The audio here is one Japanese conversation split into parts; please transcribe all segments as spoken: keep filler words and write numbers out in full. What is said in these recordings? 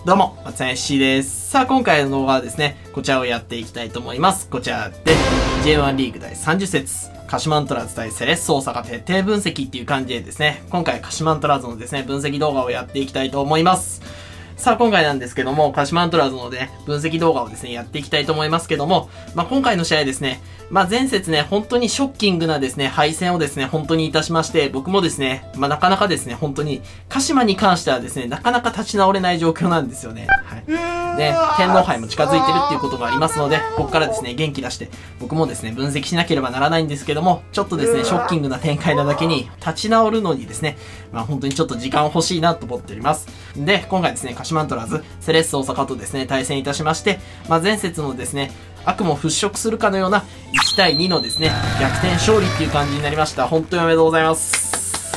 どうも、松山 エスシー です。さあ、今回の動画はですね、こちらをやっていきたいと思います。こちらで、ジェイワン リーグだいさんじゅっ節、鹿島アントラーズ対セレッソ大阪徹底分析っていう感じでですね、今回鹿島アントラーズのですね、分析動画をやっていきたいと思います。さあ、今回なんですけども、鹿島アントラーズのね、分析動画をですね、やっていきたいと思いますけども、まあ、今回の試合ですね、まあ、前節ね、本当にショッキングなですね、敗戦をですね、本当にいたしまして、僕もですね、まあ、なかなかですね、本当に、鹿島に関してはですね、なかなか立ち直れない状況なんですよね。はい。で、天皇杯も近づいてるっていうことがありますので、ここからですね、元気出して、僕もですね、分析しなければならないんですけども、ちょっとですね、ショッキングな展開なだけに、立ち直るのにですね、まあ、本当にちょっと時間欲しいなと思っております。で、今回ですね、鹿島アントラーズ、セレッソ大阪とですね、対戦いたしまして、まあ、前節のですね、悪夢を払拭するかのようないち対にのですね、逆転勝利っていう感じになりました。本当におめでとうございます。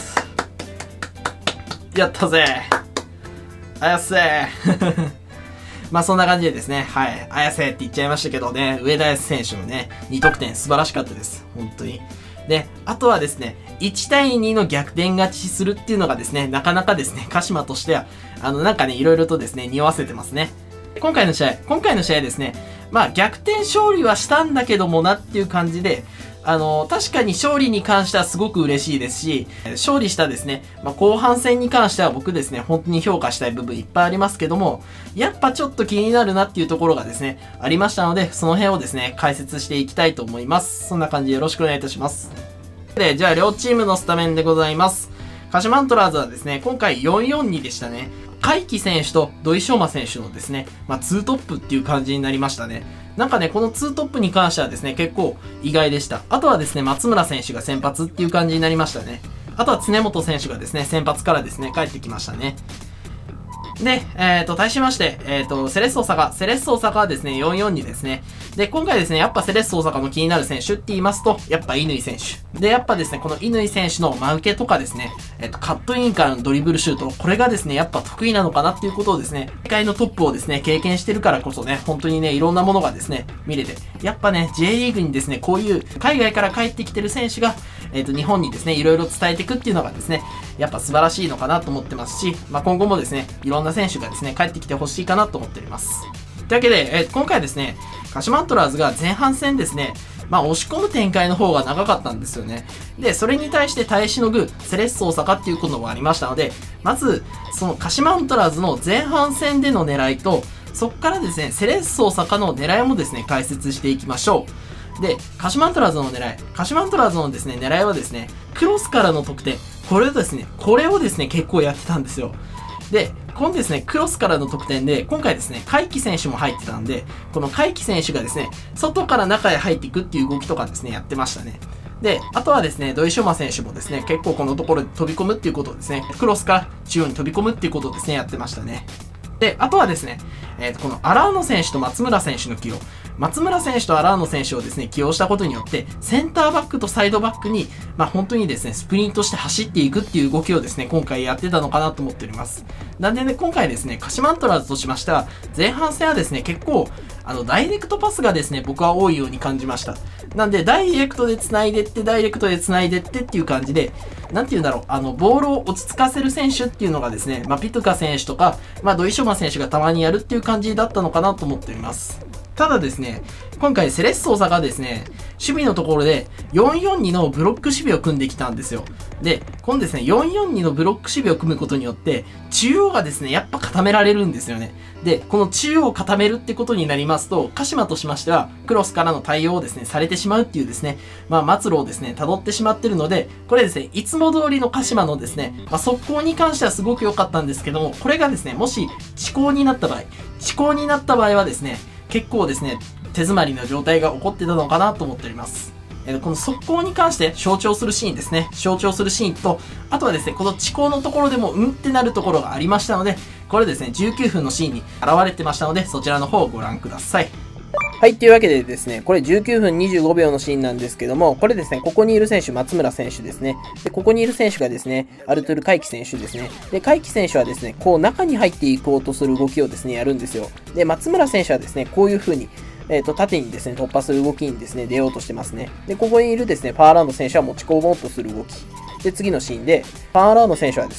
やったぜ。あやせー。まあそんな感じでですね、はい、あやせって言っちゃいましたけどね、上田選手のね、に得点素晴らしかったです。本当に。で、あとはですね、いち対にの逆転勝ちするっていうのがですね、なかなかですね、鹿島としては、あの、なんかね、いろいろとですね、匂わせてますね。今回の試合、今回の試合ですね、まあ逆転勝利はしたんだけどもなっていう感じで、あの、確かに勝利に関してはすごく嬉しいですし、勝利したですね、まあ後半戦に関しては僕ですね、本当に評価したい部分いっぱいありますけども、やっぱちょっと気になるなっていうところがですね、ありましたので、その辺をですね、解説していきたいと思います。そんな感じでよろしくお願いいたします。で、じゃあ両チームのスタメンでございます。鹿島アントラーズはですね、今回よんよんにでしたね。海木選手と土井翔馬選手のですね、まあ、ツートップっていう感じになりましたね。なんかね、このツートップに関してはですね、結構意外でした。あとはですね、松村選手が先発っていう感じになりましたね。あとは常本選手がですね、先発からですね、帰ってきましたね。で、えっと、対しまして、えっと、セレッソ大阪。セレッソ大阪はですね、よんよんにですね。で、今回ですね、やっぱセレッソ大阪の気になる選手って言いますと、やっぱ乾選手。で、やっぱですね、この乾選手の真受けとかですね、えっと、カットインからのドリブルシュート、これがですね、やっぱ得意なのかなっていうことをですね、世界のトップをですね、経験してるからこそね、本当にね、いろんなものがですね、見れて、やっぱね、J リーグにですね、こういう海外から帰ってきてる選手が、えっと、日本にですね、いろいろ伝えていくっていうのがですね、やっぱ素晴らしいのかなと思ってますし、まあ、今後もですね、いろんな選手がですね、帰ってきてほしいかなと思っております。というわけで、えー、今回ですね、鹿島アントラーズが前半戦ですね、まあ押し込む展開の方が長かったんですよね。で、それに対して耐えしのぐセレッソ大阪っていうこともありましたので、まず、その鹿島アントラーズの前半戦での狙いと、そこからですね、セレッソ大阪の狙いもですね、解説していきましょう。で、鹿島アントラーズの狙い。鹿島アントラーズのですね、狙いはですね、クロスからの得点。これをですね、これをですね、結構やってたんですよ。で、このですね、クロスからの得点で、今回ですね、海木選手も入ってたんで、この海木選手がですね、外から中へ入っていくっていう動きとかですね、やってましたね。で、あとはですね、土井翔馬選手もですね、結構このところで飛び込むっていうことをですね、クロスから中央に飛び込むっていうことをですね、やってましたね。で、あとはですね、えー、この荒野選手と松村選手の起用。松村選手と荒野選手をですね、起用したことによって、センターバックとサイドバックに、まあ本当にですね、スプリントして走っていくっていう動きをですね、今回やってたのかなと思っております。なんでね、今回ですね、鹿島アントラーズとしましては、前半戦はですね、結構、あの、ダイレクトパスがですね、僕は多いように感じました。なんで、ダイレクトで繋いでって、ダイレクトで繋いでってっていう感じで、なんて言うんだろう、あの、ボールを落ち着かせる選手っていうのがですね、まあ、ピトカ選手とか、まあ、土井翔馬選手がたまにやるっていう感じだったのかなと思っております。ただですね、今回セレッソ大阪はですね、守備のところでよんよんにのブロック守備を組んできたんですよ。で、このですね、よんよんにのブロック守備を組むことによって、中央がですね、やっぱ固められるんですよね。で、この中央を固めるってことになりますと、鹿島としましては、クロスからの対応をですね、されてしまうっていうですね、まあ、末路をですね、辿ってしまってるので、これですね、いつも通りの鹿島のですね、まあ、速攻に関してはすごく良かったんですけども、これがですね、もし、遅攻になった場合、遅攻になった場合はですね、結構ですね、手詰まりな状態が起こってたのかなと思っております。えー、この速攻に関して象徴するシーンですね。象徴するシーンと、あとはですね、この遅攻のところでもうんってなるところがありましたので、これですね、じゅうきゅうふんのシーンに現れてましたので、そちらの方をご覧ください。はい、というわけでですね、これじゅうきゅうふんにじゅうごびょうのシーンなんですけども、これですね、ここにいる選手、松村選手ですね。で、ここにいる選手がですね、アルトゥル海木選手ですね。で、海木選手はですね、こう中に入っていこうとする動きをですね、やるんですよ。で、松村選手はですね、こういう風に、えっと、縦にですね、突破する動きにですね、出ようとしてますね。で、ここにいるですね、パワーランド選手は持ち込もうとする動き。で、次のシーンで、パワーランド選手はですね、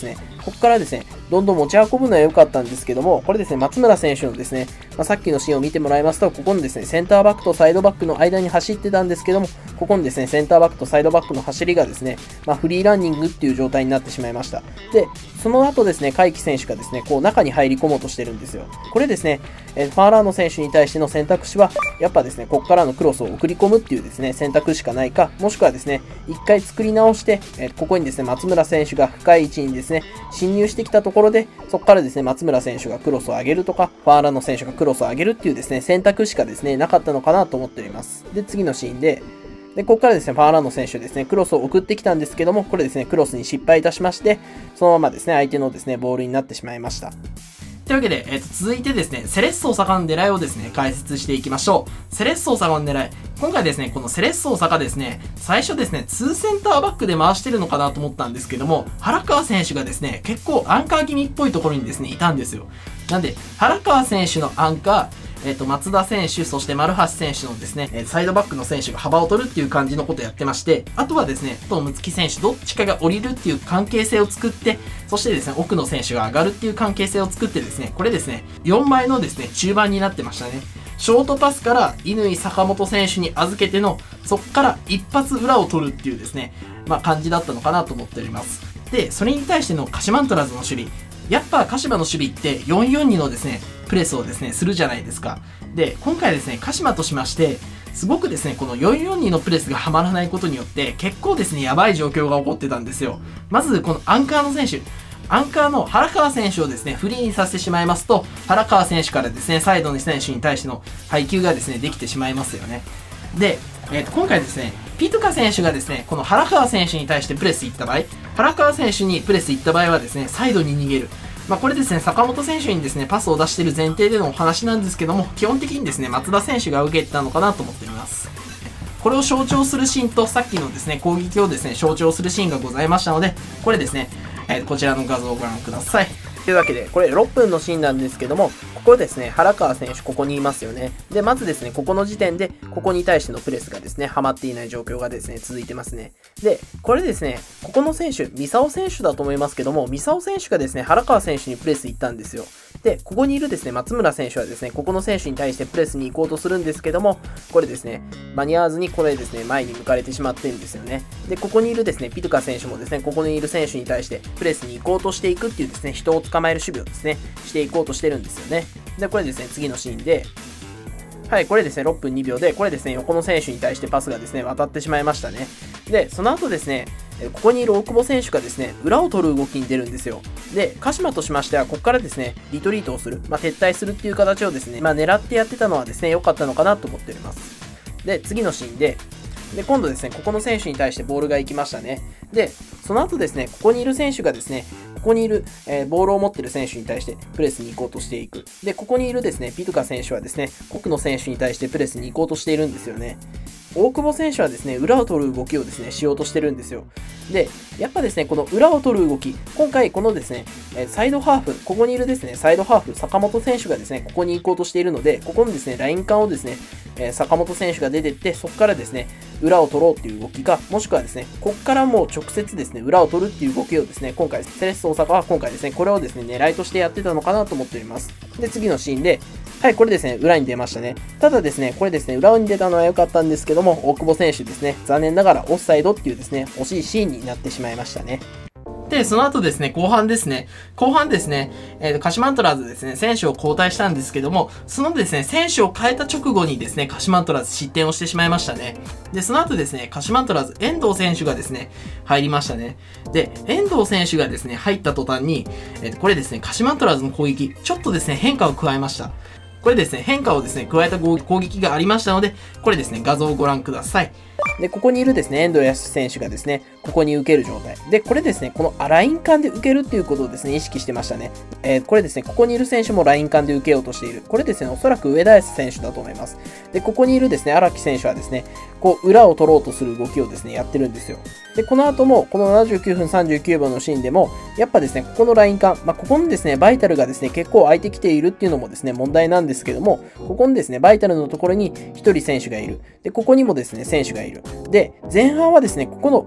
ここからですね、どんどん持ち運ぶのは良かったんですけども、これですね、松村選手のですね、まあ、さっきのシーンを見てもらいますと、ここのですね、センターバックとサイドバックの間に走ってたんですけども、ここのですね、センターバックとサイドバックの走りがですね、まあ、フリーランニングっていう状態になってしまいました。で、その後ですね、海木選手がですね、こう中に入り込もうとしてるんですよ。これですね、えー、ファーラーノ選手に対しての選択肢は、やっぱですね、ここからのクロスを送り込むっていうですね、選択しかないか、もしくはですね、一回作り直して、えー、ここにですね、松村選手が深い位置にですね、侵入してきたところで、そこからですね、松村選手がクロスを上げるとか、ファーラーノ選手がクロスを上げるっていうですね、選択しかですね、なかったのかなと思っております。で、次のシーンで、で、ここからですね、ファーラーノ選手ですね、クロスを送ってきたんですけども、これですね、クロスに失敗いたしまして、そのままですね、相手のですね、ボールになってしまいました。 というわけで、えっと、続いてですね、セレッソ大阪の狙いをですね、解説していきましょう。セレッソ大阪の狙い。今回ですね、このセレッソ大阪ですね、最初ですね、ツーセンターバックで回してるのかなと思ったんですけども、原川選手がですね、結構アンカー気味っぽいところにですね、いたんですよ。なんで、原川選手のアンカー、えっと、松田選手、そして丸橋選手のですね、サイドバックの選手が幅を取るっていう感じのことをやってまして、あとはですね、とむつき選手、どっちかが降りるっていう関係性を作って、そしてですね、奥の選手が上がるっていう関係性を作ってですね、これですね、よんまいのですね、中盤になってましたね。ショートパスから乾坂本選手に預けての、そっから一発裏を取るっていうですね、まあ感じだったのかなと思っております。で、それに対しての鹿島アントラーズの守備。やっぱ鹿島の守備ってよんよんにのですね、プレスをですね、するじゃないですか。で、今回ですね、鹿島としまして、すごくですね、このよんよんにのプレスがはまらないことによって、結構ですね、やばい状況が起こってたんですよ。まず、このアンカーの選手。アンカーの原川選手をですね、フリーにさせてしまいますと、原川選手からですね、サイドの選手に対しての配球がですね、できてしまいますよね。で、えー、と今回ですね、ピトカ選手がですね、この原川選手に対してプレス行った場合、原川選手にプレス行った場合はですね、サイドに逃げる。まあこれですね、坂本選手にですね、パスを出している前提でのお話なんですけども、基本的にですね、松田選手が受けてたのかなと思っています。これを象徴するシーンと、さっきのですね、攻撃をですね、象徴するシーンがございましたので、これですね、えー、こちらの画像をご覧ください。 というわけで、これろっぷんのシーンなんですけども、ここですね、原川選手、ここにいますよね。で、まずですね、ここの時点で、ここに対してのプレスがですね、はまっていない状況がですね、続いてますね。で、これですね、ここの選手、三沢選手だと思いますけども、三沢選手がですね、原川選手にプレス行ったんですよ。で、ここにいるですね、松村選手はですね、ここの選手に対してプレスに行こうとするんですけども、これですね、間に合わずにこれですね、前に向かれてしまってるんですよね。で、ここにいるですね、ピトカ選手もですね、ここにいる選手に対してプレスに行こうとしていくっていうですね、人を捕まえる守備をですね、していこうとしてるんですよね。で、これですね、次のシーンで、はい、これですね、ろっぷんにびょうで、これですね、横の選手に対してパスがですね、渡ってしまいましたね。で、その後ですね、ここにいる大久保選手がですね、裏を取る動きに出るんですよ。で、鹿島としましては、ここからですね、リトリートをする、まあ、撤退するっていう形をですね、まあ、狙ってやってたのはですね、良かったのかなと思っております。で、次のシーンで、で、今度ですね、ここの選手に対してボールが行きましたね。で、その後ですね、ここにいる選手がですね、ここにいる、えー、ボールを持っている選手に対してプレスに行こうとしていく。で、ここにいるですね、ピトカ選手はですね、奥の選手に対してプレスに行こうとしているんですよね。大久保選手はですね、裏を取る動きをですね、しようとしてるんですよ。で、やっぱですね、この裏を取る動き、今回このですね、サイドハーフ、ここにいるですね、サイドハーフ、坂本選手がですね、ここに行こうとしているので、ここのですね、ライン間をですね、坂本選手が出てって、そこからですね、裏を取ろうっていう動きか、もしくはですね、ここからもう直接ですね、裏を取るっていう動きをですね、今回、セレッソ大阪は今回ですね、これをですね、狙いとしてやってたのかなと思っております。で、次のシーンで、はい、これですね、裏に出ましたね。ただですね、これですね、裏に出たのは良かったんですけども、大久保選手ですね、残念ながらオフサイドっていうですね、惜しいシーンになってしまいましたね。 で、その後ですね、後半ですね。後半ですね、えっと、鹿島アントラーズですね、選手を交代したんですけども、そのですね、選手を変えた直後にですね、鹿島アントラーズ失点をしてしまいましたね。で、その後ですね、鹿島アントラーズ、遠藤選手がですね、入りましたね。で、遠藤選手がですね、入った途端に、えっと、これですね、鹿島アントラーズの攻撃、ちょっとですね、変化を加えました。これですね、変化をですね、加えた攻撃がありましたので、これですね、画像をご覧ください。 で、ここにいるですね、遠藤康選手がですね、ここに受ける状態。で、これですね、このライン間で受けるっていうことをですね、意識してましたね。えー、これですね、ここにいる選手もライン間で受けようとしている。これですね、おそらく上田康選手だと思います。で、ここにいるですね、荒木選手はですね、こう、裏を取ろうとする動きをですね、やってるんですよ。で、この後も、このななじゅうきゅうふんさんじゅうきゅうびょうのシーンでも、やっぱですね、ここのライン間、まあ、ここのですね、バイタルがですね、結構空いてきているっていうのもですね、問題なんですけども、ここのですね、バイタルのところにひとり選手がいる。で、ここにもですね、選手がいる。で、前半はですね、ここのバイタル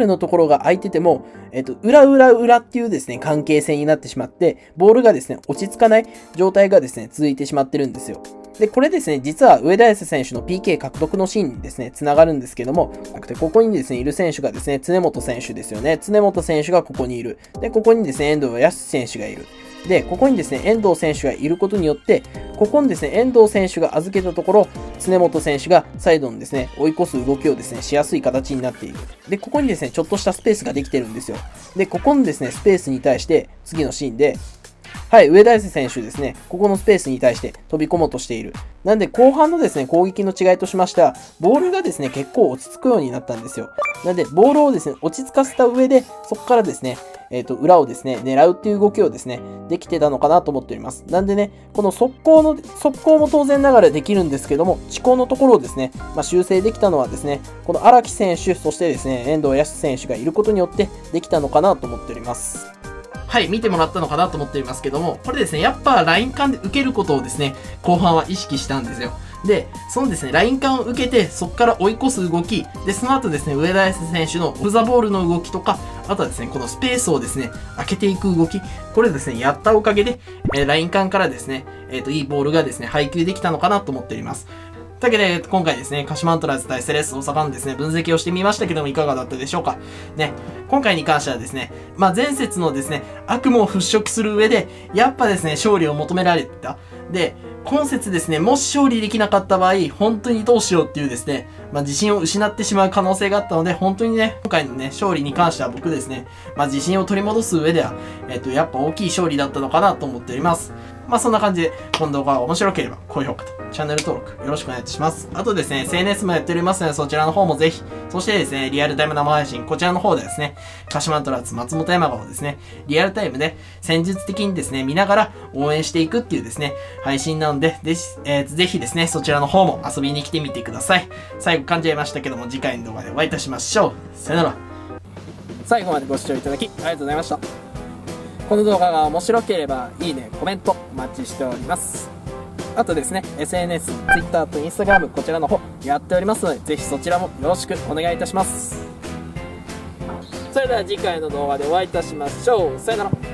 ルのところが空いてても、えっと、裏裏裏っていうですね、関係性になってしまって、ボールがですね、落ち着かない状態がですね、続いてしまってるんですよ。で、これですね、実は上田綺世選手の ピーケー 獲得のシーンにですね、つながるんですけども、ここにですね、いる選手がですね、常本選手ですよね。常本選手がここにいる。で、ここにですね、遠藤康選手がいる。で、ここにですね、遠藤選手がいることによって、ここにですね、遠藤選手が預けたところ、常本選手がサイドにですね、追い越す動きをですね、しやすい形になっている。で、ここにですね、ちょっとしたスペースができてるんですよ。で、ここのですね、スペースに対して、次のシーンで、はい、上田綺世選手ですね、ここのスペースに対して飛び込もうとしている。なんで、後半のですね、攻撃の違いとしましては、ボールがですね、結構落ち着くようになったんですよ。なんで、ボールをですね、落ち着かせた上で、そこからですね、えっと、裏をですね、狙うっていう動きをですね、できてたのかなと思っております。なんでね、この速攻の、速攻も当然ながらできるんですけども、遅攻のところをですね、まあ、修正できたのはですね、この荒木選手、そしてですね、遠藤康選手がいることによってできたのかなと思っております。 はい、見てもらったのかなと思っておりますけども、これですね、やっぱライン間で受けることをですね、後半は意識したんですよ。で、そのですね、ライン間を受けて、そこから追い越す動き、で、その後ですね、上田綺世選手のオフザボールの動きとか、あとはですね、このスペースをですね、開けていく動き、これですね、やったおかげで、えー、ライン間からですね、えっと、いいボールがですね、配球できたのかなと思っております。というわけで、今回ですね、鹿島アントラーズ対セレッソ大阪のですね、分析をしてみましたけども、いかがだったでしょうか。ね、今回に関してはですね、まあ、前節のですね、悪夢を払拭する上で、やっぱですね、勝利を求められてた。で、今節ですね、もし勝利できなかった場合、本当にどうしようっていうですね、まあ、自信を失ってしまう可能性があったので、本当にね、今回のね、勝利に関しては僕ですね、まあ、自信を取り戻す上では、えっと、やっぱ大きい勝利だったのかなと思っております。まあ、そんな感じで、この動画が面白ければ、高評価とチャンネル登録よろしくお願いします。あとですね、エスエヌエス もやっておりますので、そちらの方もぜひ、そしてですね、リアルタイム生配信、こちらの方でですね、鹿島アントラーズ松本山雅をですね、リアルタイムで戦術的にですね、見ながら応援していくっていうですね、配信なので、でえー、ぜひですね、そちらの方も遊びに来てみてください。最後噛んじゃいましたけども、次回の動画でお会いいたしましょう。さよなら。 最後までご視聴いただきありがとうございました。この動画が面白ければ、いいね、コメントお待ちしております。あとですね、エスエヌエス、Twitter と Instagram、こちらの方やっておりますので、ぜひそちらもよろしくお願いいたします。それでは次回の動画でお会いいたしましょう。さよなら。